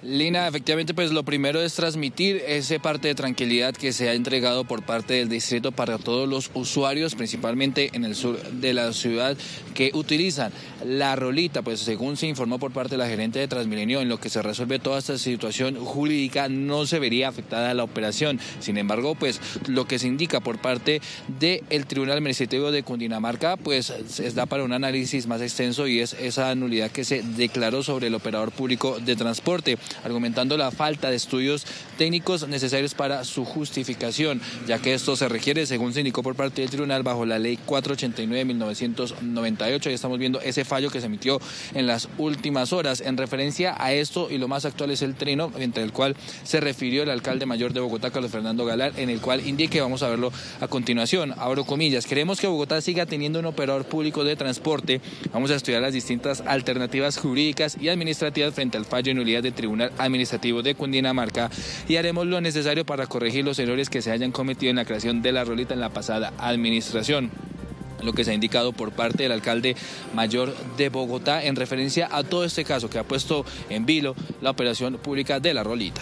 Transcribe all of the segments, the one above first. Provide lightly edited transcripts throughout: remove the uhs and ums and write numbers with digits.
Lina, efectivamente, pues lo primero es transmitir ese parte de tranquilidad que se ha entregado por parte del distrito para todos los usuarios, principalmente en el sur de la ciudad, que utilizan la rolita. Pues según se informó por parte de la gerente de Transmilenio, en lo que se resuelve toda esta situación jurídica no se vería afectada la operación. Sin embargo, pues lo que se indica por parte del Tribunal Administrativo de Cundinamarca, pues da para un análisis más extenso, y es esa nulidad que se declaró sobre el operador público de transporte, argumentando la falta de estudios técnicos necesarios para su justificación, ya que esto se requiere, según se indicó por parte del tribunal, bajo la ley 489 de 1998. Y estamos viendo ese fallo que se emitió en las últimas horas. En referencia a esto, y lo más actual, es el trino, entre el cual se refirió el alcalde mayor de Bogotá, Carlos Fernando Galán, en el cual indique, vamos a verlo a continuación, abro comillas: queremos que Bogotá siga teniendo un operador público de transporte. Vamos a estudiar las distintas alternativas jurídicas y administrativas frente al fallo de nulidad del Tribunal Administrativo de Cundinamarca, y haremos lo necesario para corregir los errores que se hayan cometido en la creación de la rolita en la pasada administración. Lo que se ha indicado por parte del alcalde mayor de Bogotá en referencia a todo este caso que ha puesto en vilo la operación pública de la rolita.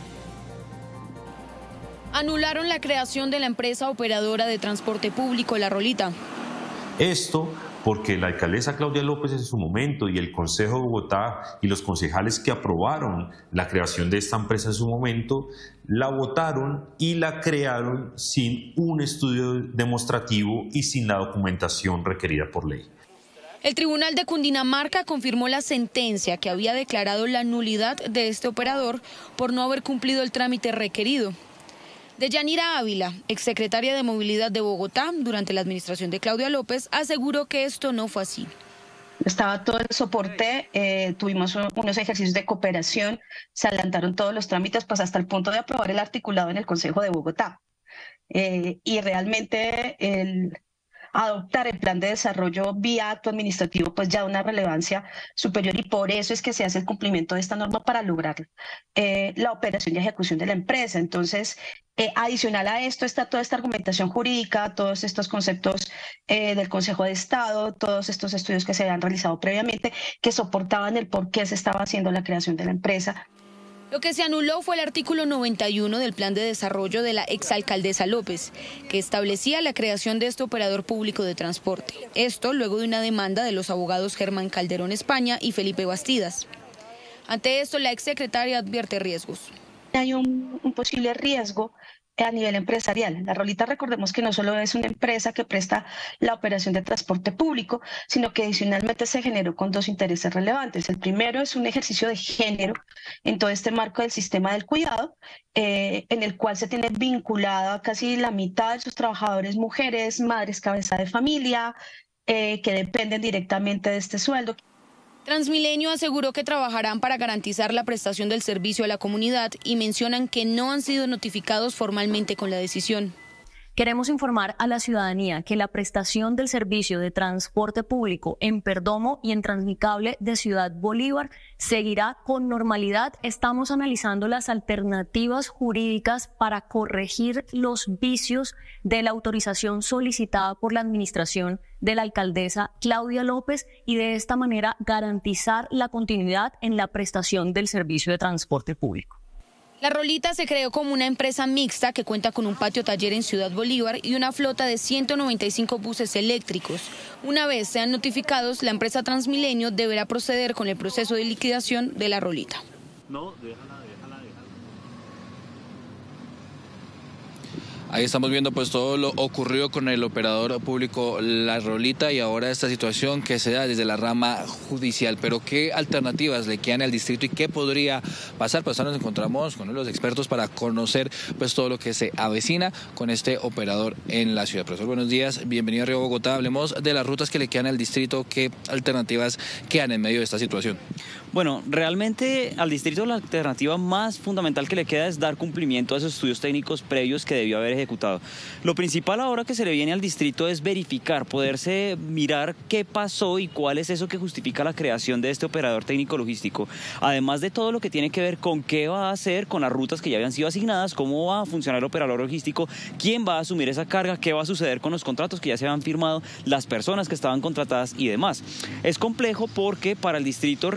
Anularon la creación de la empresa operadora de transporte público, La Rolita. Esto porque la alcaldesa Claudia López en su momento y el Consejo de Bogotá y los concejales que aprobaron la creación de esta empresa en su momento, la votaron y la crearon sin un estudio demostrativo y sin la documentación requerida por ley. El Tribunal de Cundinamarca confirmó la sentencia que había declarado la nulidad de este operador por no haber cumplido el trámite requerido. Deyanira Ávila, exsecretaria de Movilidad de Bogotá durante la administración de Claudia López, aseguró que esto no fue así. Estaba todo el soporte, tuvimos unos ejercicios de cooperación, se adelantaron todos los trámites, pues hasta el punto de aprobar el articulado en el Consejo de Bogotá. Y realmente adoptar el plan de desarrollo vía acto administrativo pues ya una relevancia superior, y por eso es que se hace el cumplimiento de esta norma para lograr la operación y ejecución de la empresa. Entonces, adicional a esto está toda esta argumentación jurídica, todos estos conceptos del Consejo de Estado, todos estos estudios que se habían realizado previamente que soportaban el por qué se estaba haciendo la creación de la empresa. Lo que se anuló fue el artículo 91 del plan de desarrollo de la exalcaldesa López, que establecía la creación de este operador público de transporte. Esto luego de una demanda de los abogados Germán Calderón España y Felipe Bastidas. Ante esto, la exsecretaria advierte riesgos. Hay un posible riesgo a nivel empresarial. La Rolita, recordemos que no solo es una empresa que presta la operación de transporte público, sino que adicionalmente se generó con dos intereses relevantes. El primero es un ejercicio de género en todo este marco del sistema del cuidado, en el cual se tiene vinculada casi la mitad de sus trabajadores mujeres, madres cabeza de familia, que dependen directamente de este sueldo. Transmilenio aseguró que trabajarán para garantizar la prestación del servicio a la comunidad y mencionan que no han sido notificados formalmente con la decisión. Queremos informar a la ciudadanía que la prestación del servicio de transporte público en Perdomo y en Transmicable de Ciudad Bolívar seguirá con normalidad. Estamos analizando las alternativas jurídicas para corregir los vicios de la autorización solicitada por la administración de la alcaldesa Claudia López y de esta manera garantizar la continuidad en la prestación del servicio de transporte público. La Rolita se creó como una empresa mixta que cuenta con un patio taller en Ciudad Bolívar y una flota de 195 buses eléctricos. Una vez sean notificados, la empresa Transmilenio deberá proceder con el proceso de liquidación de La Rolita. Ahí estamos viendo pues todo lo ocurrido con el operador público La Rolita, y ahora esta situación que se da desde la rama judicial. Pero ¿qué alternativas le quedan al distrito y qué podría pasar? Pues ahora nos encontramos con uno de los expertos para conocer pues todo lo que se avecina con este operador en la ciudad. Profesor, buenos días, bienvenido a Río Bogotá. Hablemos de las rutas que le quedan al distrito, qué alternativas quedan en medio de esta situación. Bueno, realmente al distrito la alternativa más fundamental que le queda es dar cumplimiento a esos estudios técnicos previos que debió haber ejecutado. Lo principal ahora que se le viene al distrito es verificar, poderse mirar qué pasó y cuál es eso que justifica la creación de este operador técnico logístico. Además de todo lo que tiene que ver con qué va a hacer con las rutas que ya habían sido asignadas, cómo va a funcionar el operador logístico, quién va a asumir esa carga, qué va a suceder con los contratos que ya se habían firmado, las personas que estaban contratadas y demás. Es complejo porque para el distrito realmente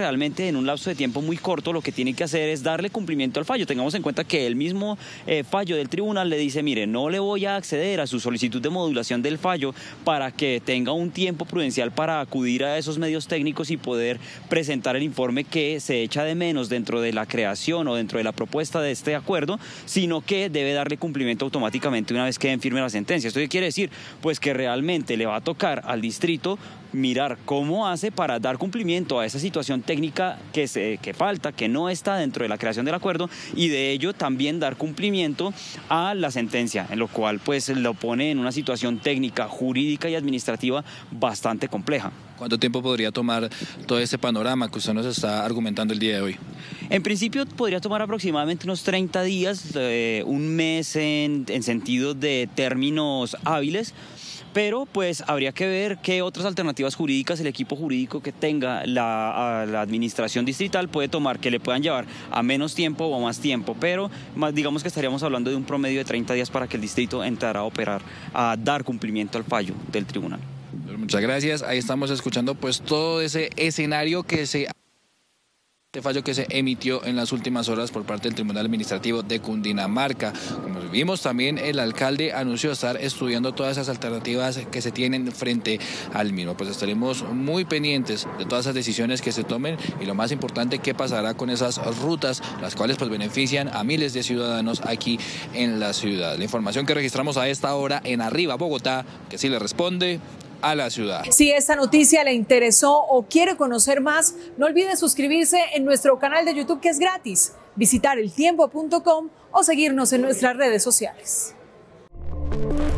realmente en un lapso de tiempo muy corto lo que tiene que hacer es darle cumplimiento al fallo. Tengamos en cuenta que el mismo fallo del tribunal le dice, mire, no le voy a acceder a su solicitud de modulación del fallo para que tenga un tiempo prudencial para acudir a esos medios técnicos y poder presentar el informe que se echa de menos dentro de la creación o dentro de la propuesta de este acuerdo, sino que debe darle cumplimiento automáticamente una vez quede en firme la sentencia. ¿Esto qué quiere decir? Pues que realmente le va a tocar al distrito mirar cómo hace para dar cumplimiento a esa situación técnica que falta, que no está dentro de la creación del acuerdo, y de ello también dar cumplimiento a la sentencia, en lo cual pues lo pone en una situación técnica, jurídica y administrativa bastante compleja. ¿Cuánto tiempo podría tomar todo este panorama que usted nos está argumentando el día de hoy? En principio podría tomar aproximadamente unos 30 días, un mes en sentido de términos hábiles, pero pues habría que ver qué otras alternativas jurídicas el equipo jurídico que tenga la administración distrital puede tomar, que le puedan llevar a menos tiempo o a más tiempo, pero digamos que estaríamos hablando de un promedio de 30 días para que el distrito entrara a operar, a dar cumplimiento al fallo del tribunal. Muchas gracias. Ahí estamos escuchando pues todo ese escenario fallo que se emitió en las últimas horas por parte del Tribunal Administrativo de Cundinamarca. Como vimos, también el alcalde anunció estar estudiando todas esas alternativas que se tienen frente al mismo. Pues estaremos muy pendientes de todas esas decisiones que se tomen y lo más importante, qué pasará con esas rutas, las cuales pues benefician a miles de ciudadanos aquí en la ciudad. La información que registramos a esta hora en Arriba Bogotá, que sí le responde a la ciudad. Si esta noticia le interesó o quiere conocer más, no olvide suscribirse en nuestro canal de YouTube, que es gratis, visitar eltiempo.com o seguirnos en nuestras redes sociales.